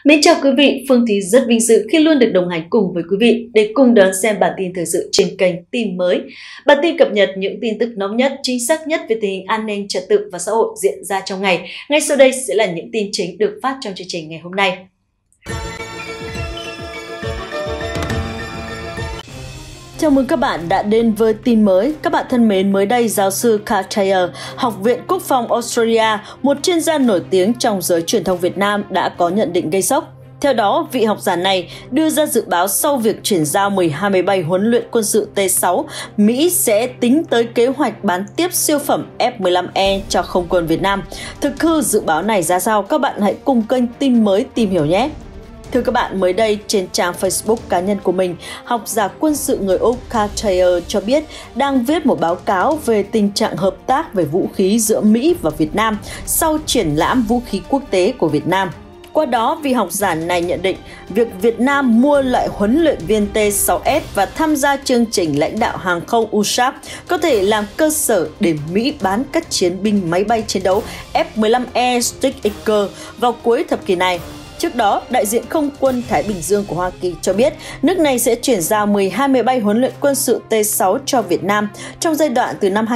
Mến chào quý vị, Phương Thí rất vinh dự khi luôn được đồng hành cùng với quý vị để cùng đón xem bản tin thời sự trên kênh Tin Mới. Bản tin cập nhật những tin tức nóng nhất, chính xác nhất về tình hình an ninh trật tự và xã hội diễn ra trong ngày. Ngay sau đây sẽ là những tin chính được phát trong chương trình ngày hôm nay. Chào mừng các bạn đã đến với tin mới. Các bạn thân mến, mới đây giáo sư Carl Thayer, Học viện Quốc phòng Australia, một chuyên gia nổi tiếng trong giới truyền thông Việt Nam đã có nhận định gây sốc. Theo đó, vị học giả này đưa ra dự báo sau việc chuyển giao 12 máy bay huấn luyện quân sự T-6, Mỹ sẽ tính tới kế hoạch bán tiếp siêu phẩm F-15E cho không quân Việt Nam. Thực hư dự báo này ra sao? Các bạn hãy cùng kênh Tin Mới tìm hiểu nhé! Thưa các bạn, mới đây trên trang Facebook cá nhân của mình, học giả quân sự người Úc Carl Thayer cho biết đang viết một báo cáo về tình trạng hợp tác về vũ khí giữa Mỹ và Việt Nam sau triển lãm vũ khí quốc tế của Việt Nam. Qua đó, vị học giả này nhận định việc Việt Nam mua lại huấn luyện viên T-6S và tham gia chương trình lãnh đạo hàng không USAF có thể làm cơ sở để Mỹ bán các chiến binh máy bay chiến đấu F-15E Stick vào cuối thập kỷ này. Trước đó, đại diện Không quân Thái Bình Dương của Hoa Kỳ cho biết nước này sẽ chuyển giao 12 máy bay huấn luyện quân sự T-6 cho Việt Nam trong giai đoạn từ năm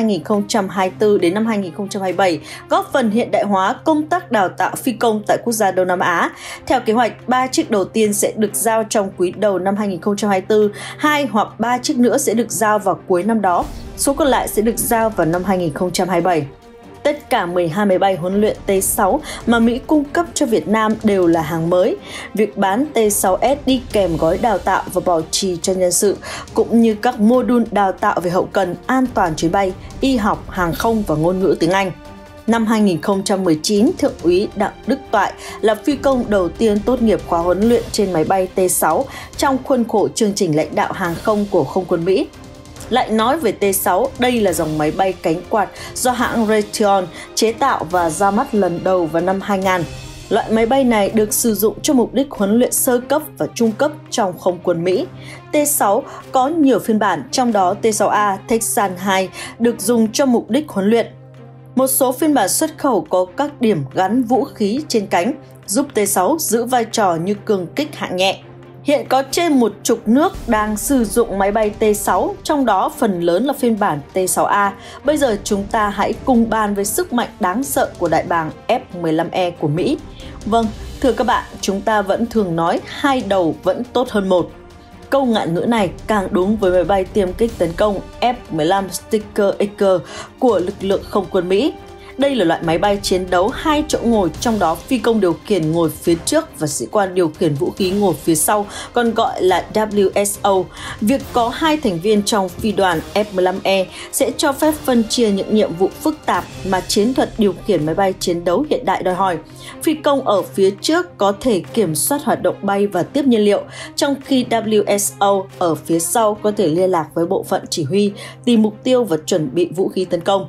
2024 đến năm 2027, góp phần hiện đại hóa công tác đào tạo phi công tại quốc gia Đông Nam Á. Theo kế hoạch, 3 chiếc đầu tiên sẽ được giao trong quý đầu năm 2024, 2 hoặc 3 chiếc nữa sẽ được giao vào cuối năm đó, số còn lại sẽ được giao vào năm 2027. Tất cả 12 máy bay huấn luyện T-6 mà Mỹ cung cấp cho Việt Nam đều là hàng mới. Việc bán T-6S đi kèm gói đào tạo và bảo trì cho nhân sự, cũng như các mô đun đào tạo về hậu cần, an toàn chuyến bay, y học, hàng không và ngôn ngữ tiếng Anh. Năm 2019, Thượng úy Đặng Đức Toại là phi công đầu tiên tốt nghiệp khóa huấn luyện trên máy bay T-6 trong khuôn khổ chương trình lãnh đạo hàng không của không quân Mỹ. Lại nói về T-6, đây là dòng máy bay cánh quạt do hãng Raytheon chế tạo và ra mắt lần đầu vào năm 2000. Loại máy bay này được sử dụng cho mục đích huấn luyện sơ cấp và trung cấp trong không quân Mỹ. T-6 có nhiều phiên bản, trong đó T-6A Texan 2 được dùng cho mục đích huấn luyện. Một số phiên bản xuất khẩu có các điểm gắn vũ khí trên cánh, giúp T-6 giữ vai trò như cường kích hạng nhẹ. Hiện có trên 10 nước đang sử dụng máy bay T-6, trong đó phần lớn là phiên bản T-6A. Bây giờ chúng ta hãy cùng bàn về sức mạnh đáng sợ của đại bàng F-15E của Mỹ. Vâng, thưa các bạn, chúng ta vẫn thường nói hai đầu vẫn tốt hơn một. Câu ngạn ngữ này càng đúng với máy bay tiêm kích tấn công F-15 Stinger của lực lượng không quân Mỹ. Đây là loại máy bay chiến đấu 2 chỗ ngồi, trong đó phi công điều khiển ngồi phía trước và sĩ quan điều khiển vũ khí ngồi phía sau, còn gọi là WSO. Việc có 2 thành viên trong phi đoàn F-15E sẽ cho phép phân chia những nhiệm vụ phức tạp mà chiến thuật điều khiển máy bay chiến đấu hiện đại đòi hỏi. Phi công ở phía trước có thể kiểm soát hoạt động bay và tiếp nhiên liệu, trong khi WSO ở phía sau có thể liên lạc với bộ phận chỉ huy, tìm mục tiêu và chuẩn bị vũ khí tấn công.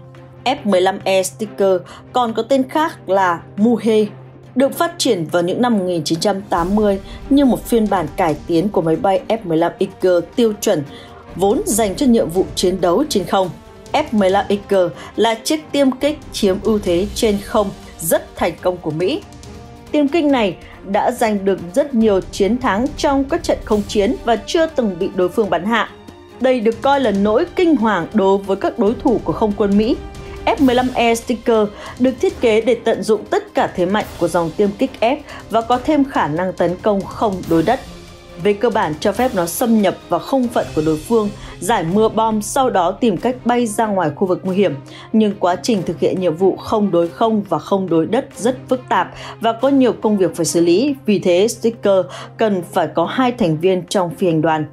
F-15E Stinger còn có tên khác là Muhe, được phát triển vào những năm 1980 như một phiên bản cải tiến của máy bay F-15 Eagle tiêu chuẩn, vốn dành cho nhiệm vụ chiến đấu trên không. F-15 Eagle là chiếc tiêm kích chiếm ưu thế trên không rất thành công của Mỹ. Tiêm kích này đã giành được rất nhiều chiến thắng trong các trận không chiến và chưa từng bị đối phương bắn hạ. Đây được coi là nỗi kinh hoàng đối với các đối thủ của không quân Mỹ. F-15E Stinger được thiết kế để tận dụng tất cả thế mạnh của dòng tiêm kích F và có thêm khả năng tấn công không đối đất. Về cơ bản cho phép nó xâm nhập vào không phận của đối phương, giải mưa bom, sau đó tìm cách bay ra ngoài khu vực nguy hiểm. Nhưng quá trình thực hiện nhiệm vụ không đối không và không đối đất rất phức tạp và có nhiều công việc phải xử lý, vì thế Stinger cần phải có 2 thành viên trong phi hành đoàn.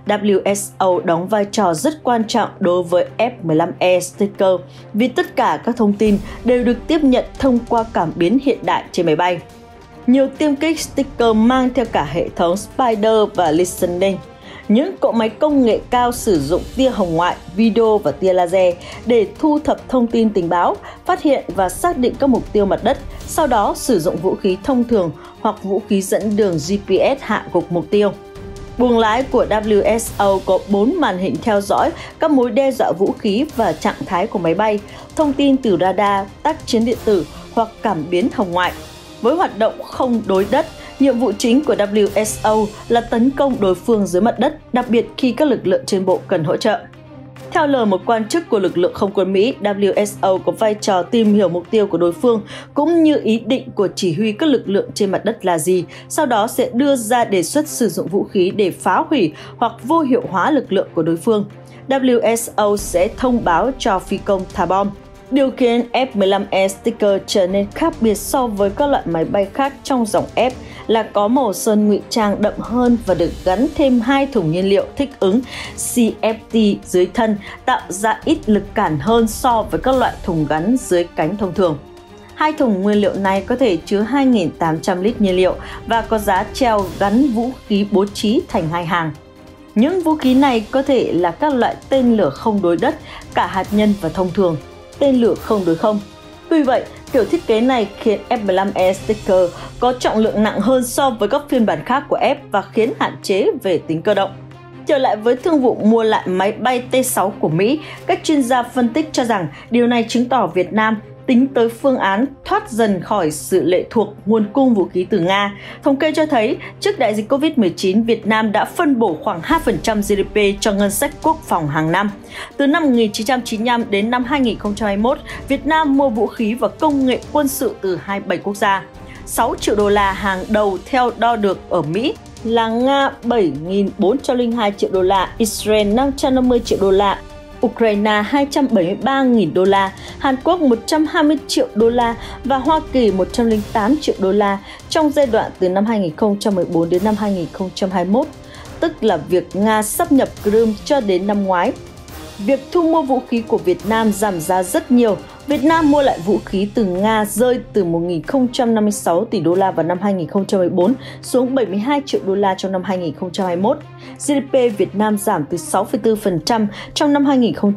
WSO đóng vai trò rất quan trọng đối với F-15E Stinger vì tất cả các thông tin đều được tiếp nhận thông qua cảm biến hiện đại trên máy bay. Nhiều tiêm kích Stinger mang theo cả hệ thống Spider và Listening, những cỗ máy công nghệ cao sử dụng tia hồng ngoại, video và tia laser để thu thập thông tin tình báo, phát hiện và xác định các mục tiêu mặt đất, sau đó sử dụng vũ khí thông thường hoặc vũ khí dẫn đường GPS hạ gục mục tiêu. Buồng lái của WSO có 4 màn hình theo dõi các mối đe dọa vũ khí và trạng thái của máy bay, thông tin từ radar, tác chiến điện tử hoặc cảm biến hồng ngoại. Với hoạt động không đối đất, Nhiệm vụ chính của WSO là tấn công đối phương dưới mặt đất, đặc biệt khi các lực lượng trên bộ cần hỗ trợ. Theo lời một quan chức của lực lượng không quân Mỹ, WSO có vai trò tìm hiểu mục tiêu của đối phương cũng như ý định của chỉ huy các lực lượng trên mặt đất là gì, sau đó sẽ đưa ra đề xuất sử dụng vũ khí để phá hủy hoặc vô hiệu hóa lực lượng của đối phương. WSO sẽ thông báo cho phi công thả bom. Điều khiến F-15E Sticker trở nên khác biệt so với các loại máy bay khác trong dòng F là có màu sơn ngụy trang đậm hơn và được gắn thêm 2 thùng nhiên liệu thích ứng CFT dưới thân, tạo ra ít lực cản hơn so với các loại thùng gắn dưới cánh thông thường. 2 thùng nguyên liệu này có thể chứa 2.800 lít nhiên liệu và có giá treo gắn vũ khí bố trí thành 2 hàng. Những vũ khí này có thể là các loại tên lửa không đối đất, cả hạt nhân và thông thường, tên lửa không đối không. Tuy vậy, kiểu thiết kế này khiến F-15E Sticker có trọng lượng nặng hơn so với các phiên bản khác của F và khiến hạn chế về tính cơ động. Trở lại với thương vụ mua lại máy bay T-6 của Mỹ, các chuyên gia phân tích cho rằng điều này chứng tỏ Việt Nam tính tới phương án thoát dần khỏi sự lệ thuộc nguồn cung vũ khí từ Nga. Thống kê cho thấy, trước đại dịch Covid-19, Việt Nam đã phân bổ khoảng 2% GDP cho ngân sách quốc phòng hàng năm. Từ năm 1995 đến năm 2021, Việt Nam mua vũ khí và công nghệ quân sự từ 27 quốc gia. 6 triệu đô la hàng đầu theo đo được ở Mỹ là Nga 7.402 triệu đô la, Israel 550 triệu đô la, Ukraine 273.000 đô la, Hàn Quốc 120 triệu đô la và Hoa Kỳ 108 triệu đô la trong giai đoạn từ năm 2014 đến năm 2021, tức là việc Nga sáp nhập Crimea cho đến năm ngoái. Việc thu mua vũ khí của Việt Nam giảm giá rất nhiều. Việt Nam mua lại vũ khí từ Nga rơi từ 1.056 tỷ đô la vào năm 2014 xuống 72 triệu đô la trong năm 2021. GDP Việt Nam giảm từ 6,4% trong năm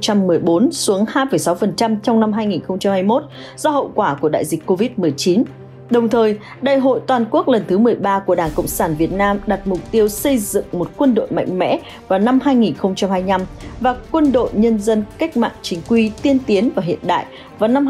2014 xuống 2,6% trong năm 2021 do hậu quả của đại dịch Covid-19. Đồng thời, Đại hội Toàn quốc lần thứ 13 của Đảng Cộng sản Việt Nam đặt mục tiêu xây dựng một quân đội mạnh mẽ vào năm 2025 và quân đội nhân dân cách mạng chính quy, tiên tiến và hiện đại vào năm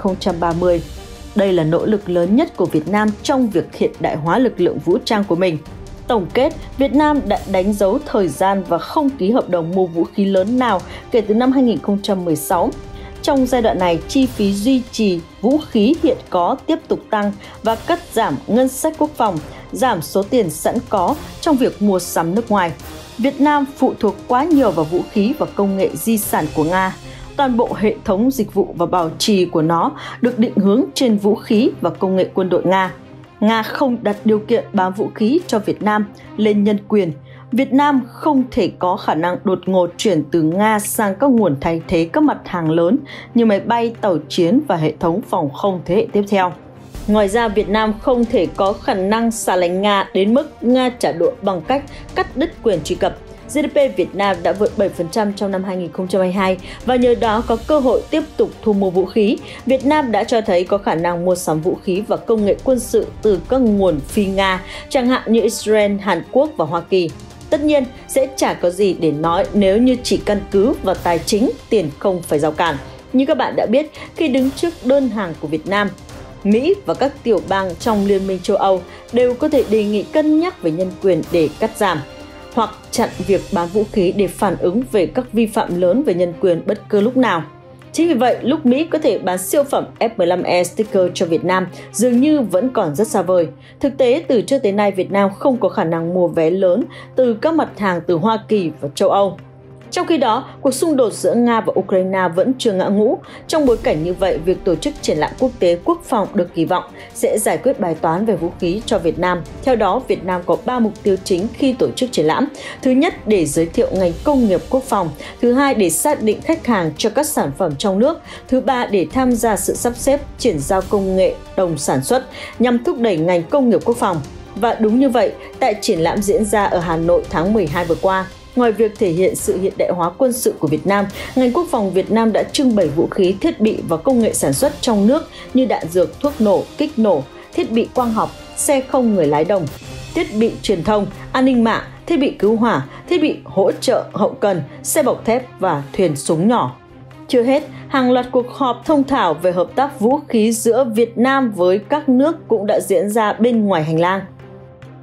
2030. Đây là nỗ lực lớn nhất của Việt Nam trong việc hiện đại hóa lực lượng vũ trang của mình. Tổng kết, Việt Nam đã đánh dấu thời gian và không ký hợp đồng mua vũ khí lớn nào kể từ năm 2016. Trong giai đoạn này, chi phí duy trì vũ khí hiện có tiếp tục tăng và cắt giảm ngân sách quốc phòng, giảm số tiền sẵn có trong việc mua sắm nước ngoài. Việt Nam phụ thuộc quá nhiều vào vũ khí và công nghệ di sản của Nga. Toàn bộ hệ thống dịch vụ và bảo trì của nó được định hướng trên vũ khí và công nghệ quân đội Nga. Nga không đặt điều kiện bán vũ khí cho Việt Nam lên nhân quyền. Việt Nam không thể có khả năng đột ngột chuyển từ Nga sang các nguồn thay thế các mặt hàng lớn như máy bay, tàu chiến và hệ thống phòng không thế hệ tiếp theo. Ngoài ra, Việt Nam không thể có khả năng xa lánh Nga đến mức Nga trả đũa bằng cách cắt đứt quyền truy cập. GDP Việt Nam đã vượt 7% trong năm 2022 và nhờ đó có cơ hội tiếp tục thu mua vũ khí. Việt Nam đã cho thấy có khả năng mua sắm vũ khí và công nghệ quân sự từ các nguồn phi Nga, chẳng hạn như Israel, Hàn Quốc và Hoa Kỳ. Tất nhiên, sẽ chả có gì để nói nếu như chỉ căn cứ vào tài chính, tiền không phải rào cản. Như các bạn đã biết, khi đứng trước đơn hàng của Việt Nam, Mỹ và các tiểu bang trong Liên minh châu Âu đều có thể đề nghị cân nhắc về nhân quyền để cắt giảm hoặc chặn việc bán vũ khí để phản ứng về các vi phạm lớn về nhân quyền bất cứ lúc nào. Chính vì vậy, lúc Mỹ có thể bán siêu phẩm F-15E Sticker cho Việt Nam dường như vẫn còn rất xa vời. Thực tế, từ trước tới nay, Việt Nam không có khả năng mua vé lớn từ các mặt hàng từ Hoa Kỳ và châu Âu. Trong khi đó, cuộc xung đột giữa Nga và Ukraine vẫn chưa ngã ngũ. Trong bối cảnh như vậy, việc tổ chức triển lãm quốc tế quốc phòng được kỳ vọng sẽ giải quyết bài toán về vũ khí cho Việt Nam. Theo đó, Việt Nam có 3 mục tiêu chính khi tổ chức triển lãm. Thứ nhất, để giới thiệu ngành công nghiệp quốc phòng. Thứ hai, để xác định khách hàng cho các sản phẩm trong nước. Thứ ba, để tham gia sự sắp xếp chuyển giao công nghệ đồng sản xuất nhằm thúc đẩy ngành công nghiệp quốc phòng. Và đúng như vậy, tại triển lãm diễn ra ở Hà Nội tháng 12 vừa qua, ngoài việc thể hiện sự hiện đại hóa quân sự của Việt Nam, ngành quốc phòng Việt Nam đã trưng bày vũ khí, thiết bị và công nghệ sản xuất trong nước như đạn dược, thuốc nổ, kích nổ, thiết bị quang học, xe không người lái đồng, thiết bị truyền thông, an ninh mạng, thiết bị cứu hỏa, thiết bị hỗ trợ hậu cần, xe bọc thép và thuyền súng nhỏ. Chưa hết, hàng loạt cuộc họp thông thảo về hợp tác vũ khí giữa Việt Nam với các nước cũng đã diễn ra bên ngoài hành lang.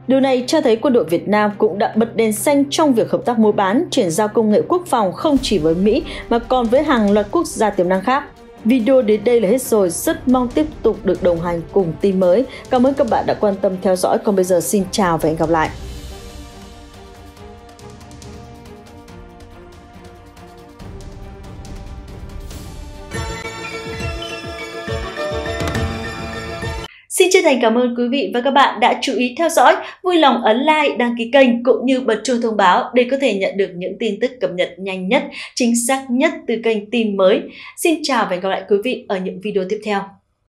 Điều này cho thấy quân đội Việt Nam cũng đã bật đèn xanh trong việc hợp tác mua bán, chuyển giao công nghệ quốc phòng không chỉ với Mỹ mà còn với hàng loạt quốc gia tiềm năng khác. Video đến đây là hết rồi, rất mong tiếp tục được đồng hành cùng tin mới. Cảm ơn các bạn đã quan tâm theo dõi, còn bây giờ xin chào và hẹn gặp lại. Xin chân thành cảm ơn quý vị và các bạn đã chú ý theo dõi, vui lòng ấn like, đăng ký kênh cũng như bật chuông thông báo để có thể nhận được những tin tức cập nhật nhanh nhất, chính xác nhất từ kênh tin mới. Xin chào và hẹn gặp lại quý vị ở những video tiếp theo.